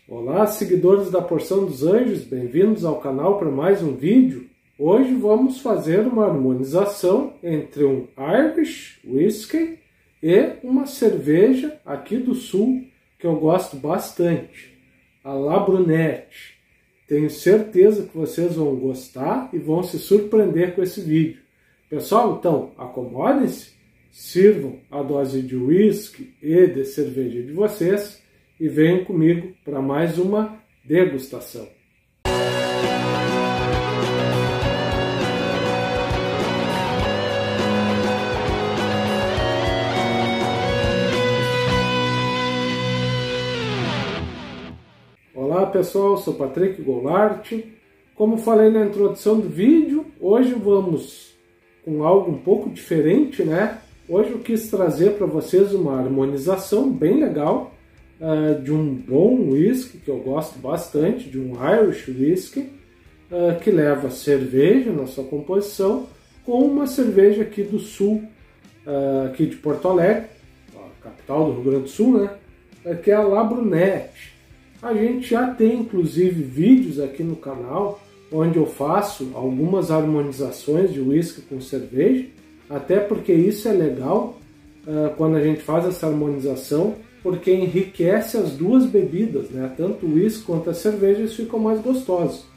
Olá, seguidores da Porção dos Anjos, bem-vindos ao canal para mais um vídeo. Hoje vamos fazer uma harmonização entre um Irish Whiskey e uma cerveja aqui do sul que eu gosto bastante, a La Brunette. Tenho certeza que vocês vão gostar e vão se surpreender com esse vídeo. Pessoal, então, acomodem-se, sirvam a dose de whisky e de cerveja de vocês e venham comigo para mais uma degustação. Olá pessoal, sou Patrick Goulart. Como falei na introdução do vídeo, hoje vamos com algo um pouco diferente, né? Hoje eu quis trazer para vocês uma harmonização bem legal de um bom whisky que eu gosto bastante, de um Irish Whiskey, que leva cerveja na sua composição, com uma cerveja aqui do sul, aqui de Porto Alegre, a capital do Rio Grande do Sul, né? Que é a La Brunette. A gente já tem inclusive vídeos aqui no canal onde eu faço algumas harmonizações de whisky com cerveja, até porque isso é legal quando a gente faz essa harmonização, porque enriquece as duas bebidas, né? Tanto o whisky quanto a cerveja, eles ficam mais gostosos.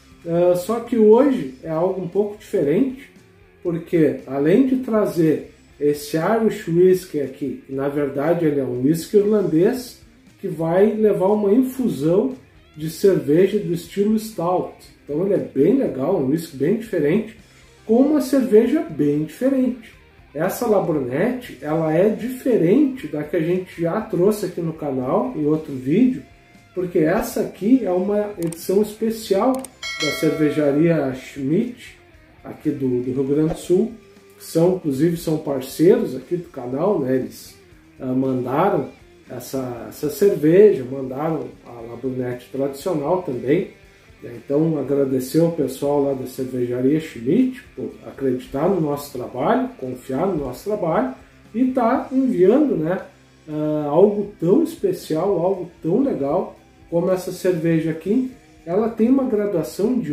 Só que hoje é algo um pouco diferente, porque além de trazer esse Irish Whiskey aqui, que na verdade ele é um whisky irlandês, que vai levar uma infusão de cerveja do estilo Stout. Então ele é bem legal, um whisky bem diferente, com uma cerveja bem diferente. Essa La Brunette, ela é diferente da que a gente já trouxe aqui no canal, em outro vídeo, porque essa aqui é uma edição especial da cervejaria Schmidt, aqui do Rio Grande do Sul, que inclusive são parceiros aqui do canal, né? Eles mandaram essa cerveja, mandaram a La Brunette tradicional também. Então, agradecer ao pessoal lá da cervejaria Schmidt por acreditar no nosso trabalho, confiar no nosso trabalho e tá enviando, né, algo tão especial, algo tão legal como essa cerveja aqui. Ela tem uma graduação de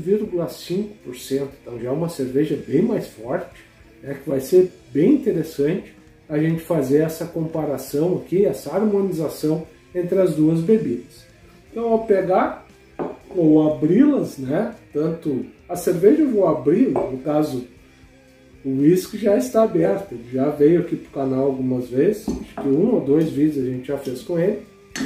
8,5%, então já é uma cerveja bem mais forte, né, que vai ser bem interessante a gente fazer essa comparação aqui, essa harmonização entre as duas bebidas. Então, ao pegar ou abri-las, né? Tanto a cerveja eu vou abrir, no caso o whisky já está aberto, ele já veio aqui para o canal algumas vezes, acho que 1 ou 2 vídeos a gente já fez com ele.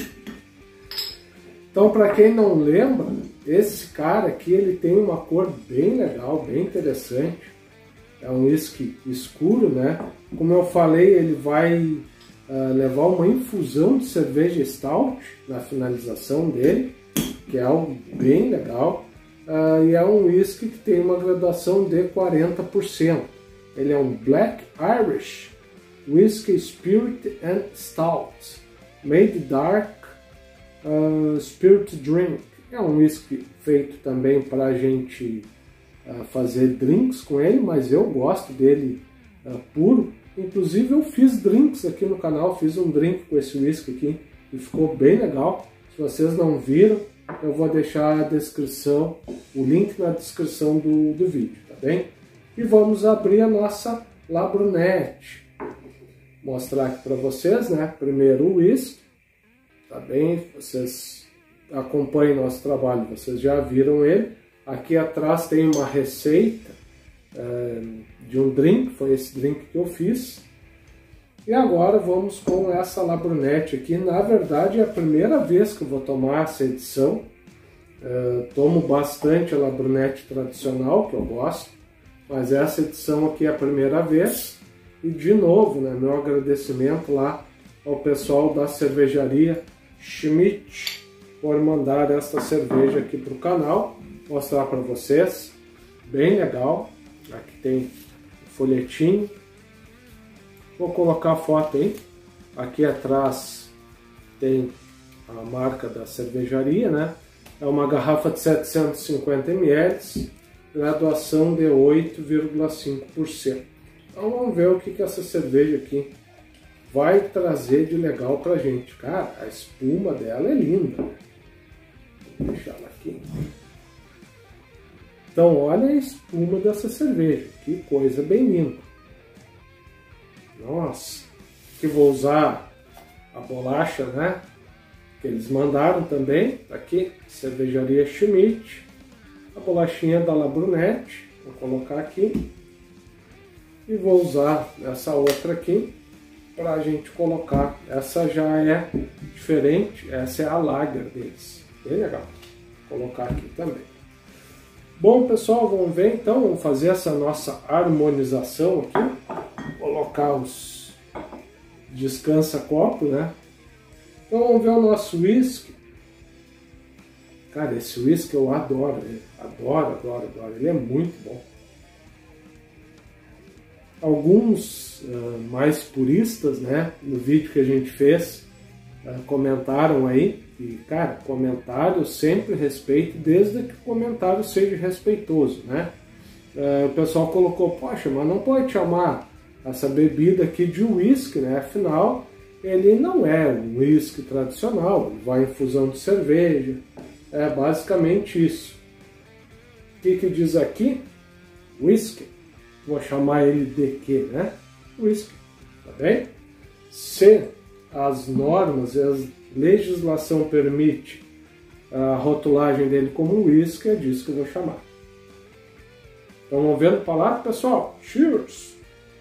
Então, para quem não lembra, esse cara aqui ele tem uma cor bem legal, bem interessante. É um whisky escuro, né? Como eu falei, ele vai levar uma infusão de cerveja Stout na finalização dele, que é algo bem legal, e é um whisky que tem uma graduação de 40%. Ele é um Black Irish Whiskey Spirit and Stout, made dark spirit drink. É um whisky feito também para a gente fazer drinks com ele, mas eu gosto dele puro. Inclusive eu fiz drinks aqui no canal, fiz um drink com esse whisky aqui e ficou bem legal. Se vocês não viram, eu vou deixar a descrição, o link na descrição do vídeo, tá bem? E vamos abrir a nossa La Brunette. Mostrar aqui para vocês, né? Primeiro o whisky, tá bem? Vocês acompanhem nosso trabalho, vocês já viram ele. Aqui atrás tem uma receita de um drink, foi esse drink que eu fiz. E agora vamos com essa La Brunette aqui. Na verdade é a primeira vez que eu vou tomar essa edição. Tomo bastante a La Brunette tradicional, que eu gosto, mas essa edição aqui é a primeira vez. E de novo, né, meu agradecimento lá ao pessoal da cervejaria Schmidt por mandar essa cerveja aqui para o canal. Mostrar para vocês, bem legal. Aqui tem o folhetinho. Vou colocar a foto aí. Aqui atrás tem a marca da cervejaria, né? É uma garrafa de 750 ml, graduação de 8,5%. Então vamos ver o que essa cerveja aqui vai trazer de legal pra gente. Cara, a espuma dela é linda. deixar ela aqui. Então, olha a espuma dessa cerveja. Que coisa bem linda. Nossa, que vou usar a bolacha, né? Que eles mandaram também. Tá aqui, Cervejaria Schmidt. A bolachinha da La Brunette. Vou colocar aqui. E vou usar essa outra aqui para a gente colocar. Essa já é diferente. Essa é a lager deles. Bem legal. Vou colocar aqui também. Bom, pessoal, vamos ver então. Vamos fazer essa nossa harmonização aqui. Colocar os descansa-copo, né? Então vamos ver o nosso whisky. Cara, esse whisky eu adoro ele. Adoro, adoro, adoro. Ele é muito bom. Alguns mais puristas, né, no vídeo que a gente fez, comentaram aí, e cara, comentário sempre respeito, desde que o comentário seja respeitoso, né? O pessoal colocou, poxa, mas não pode chamar essa bebida aqui de whisky, né? Afinal, ele não é um whisky tradicional, ele vai em infusão de cerveja, é basicamente isso. O que diz aqui? Whisky. Vou chamar ele de quê, né? Whisky, tá bem? Se as normas e a legislação permite a rotulagem dele como whisky, é disso que eu vou chamar. Então, vamos ver no palavra, pessoal? Cheers!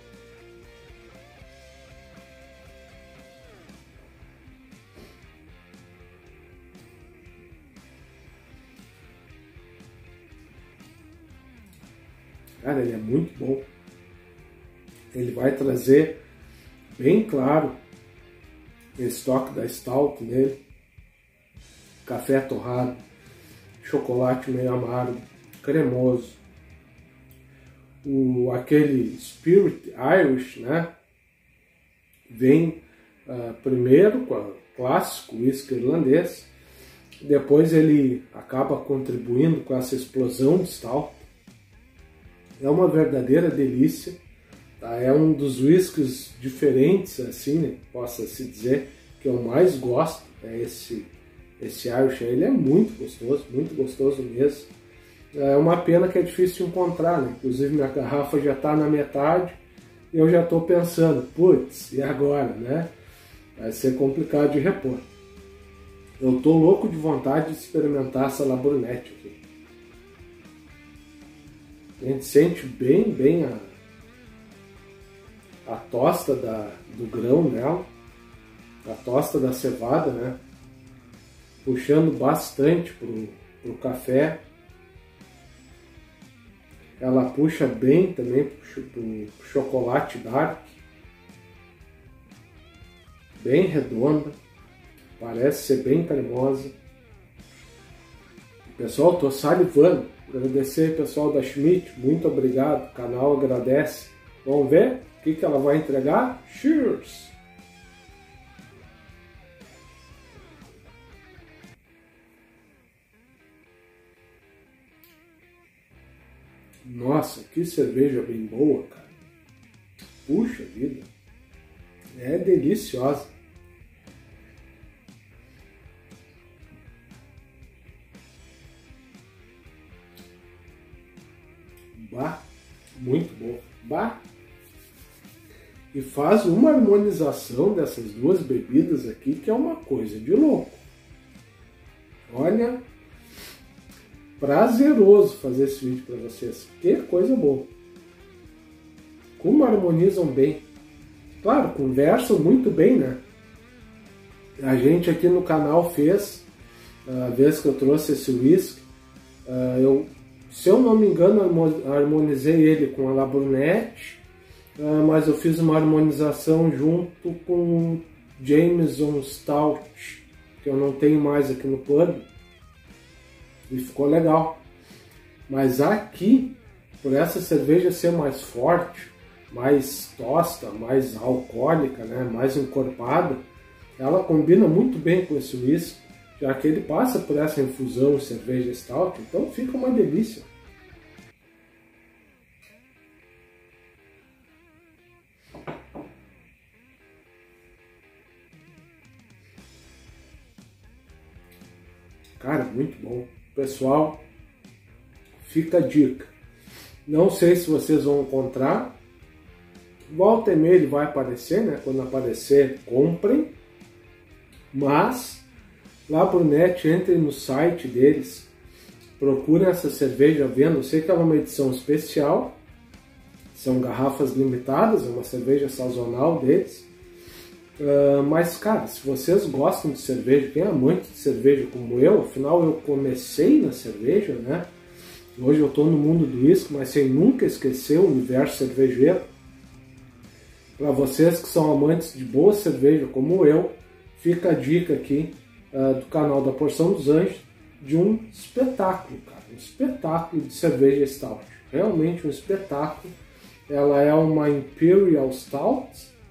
Cara, ele é muito bom. Ele vai trazer bem claro esse toque da stout nele. Café torrado, chocolate meio amargo, cremoso. Aquele Spirit Irish, né? Vem primeiro com o clássico whisky irlandês. Depois ele acaba contribuindo com essa explosão de stout. É uma verdadeira delícia, tá? É um dos whiskies diferentes, assim, né? Possa-se dizer, que eu mais gosto, é esse Irish. Ele é muito gostoso mesmo. É uma pena que é difícil de encontrar, né? Inclusive minha garrafa já está na metade e eu já estou pensando, putz, e agora, né? Vai ser complicado de repor. Eu estou louco de vontade de experimentar essa La Brunette aqui. A gente sente bem a tosta do grão nela, a tosta da cevada, né? Puxando bastante pro café. Ela puxa bem também pro chocolate dark. Bem redonda. Parece ser bem cremosa. Pessoal, tô salivando. Agradecer pessoal da Schmidt, muito obrigado, o canal agradece. Vamos ver o que ela vai entregar? Cheers! Nossa, que cerveja bem boa, cara. Puxa vida, é deliciosa. Bah, muito bom. Bah. E faz uma harmonização dessas duas bebidas aqui que é uma coisa de louco. Olha, prazeroso fazer esse vídeo para vocês. Que coisa boa. Como harmonizam bem. Claro, conversam muito bem, né? A gente aqui no canal fez, a vez que eu trouxe esse whisky, se eu não me engano, harmonizei ele com a La Brunette, mas eu fiz uma harmonização junto com Jameson Stout, que eu não tenho mais aqui no pub, e ficou legal. Mas aqui, por essa cerveja ser mais forte, mais tosta, mais alcoólica, né, mais encorpada, ela combina muito bem com esse whisky, já que ele passa por essa infusão cerveja stout, então fica uma delícia. Cara, muito bom. Pessoal, fica a dica. Não sei se vocês vão encontrar. Volta e meia ele vai aparecer, né? Quando aparecer, comprem. Mas, lá pro net, entrem no site deles. Procurem essa cerveja à venda. Eu sei que é uma edição especial. São garrafas limitadas, é uma cerveja sazonal deles. Mas, cara, se vocês gostam de cerveja, quem é amante de cerveja como eu, afinal eu comecei na cerveja, né? Hoje eu estou no mundo do uísque, mas sem nunca esquecer o universo cervejeiro. Para vocês que são amantes de boa cerveja como eu, fica a dica aqui do canal da Porção dos Anjos de um espetáculo, cara. Um espetáculo de cerveja Stout. Realmente um espetáculo. Ela é uma Imperial Stout,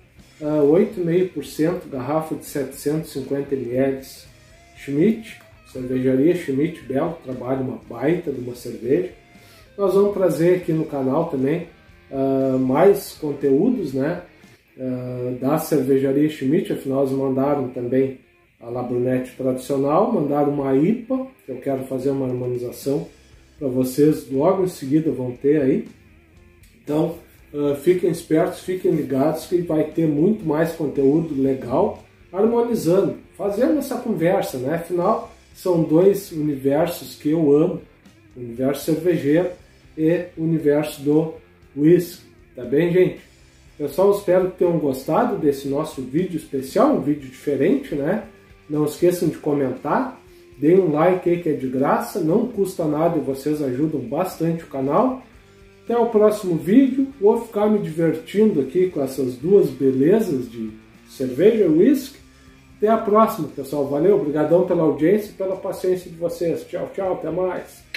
8,5%, garrafa de 750 ml. Schmidt, cervejaria Schmidt, belo trabalho, uma baita de uma cerveja. Nós vamos trazer aqui no canal também mais conteúdos, né, da cervejaria Schmidt. Afinal eles mandaram também a La Brunette tradicional, mandaram uma IPA, que eu quero fazer uma harmonização para vocês, logo em seguida vão ter aí. Então fiquem espertos, fiquem ligados que vai ter muito mais conteúdo legal, harmonizando, fazendo essa conversa, né? Afinal, são dois universos que eu amo, o universo cervejeiro e o universo do whisky, tá bem, gente? Pessoal, espero que tenham gostado desse nosso vídeo especial, um vídeo diferente, né? Não esqueçam de comentar, deem um like aí que é de graça, não custa nada e vocês ajudam bastante o canal. Até o próximo vídeo, vou ficar me divertindo aqui com essas duas belezas de cerveja e whisky. Até a próxima, pessoal. Valeu, obrigadão pela audiência e pela paciência de vocês. Tchau, tchau, até mais.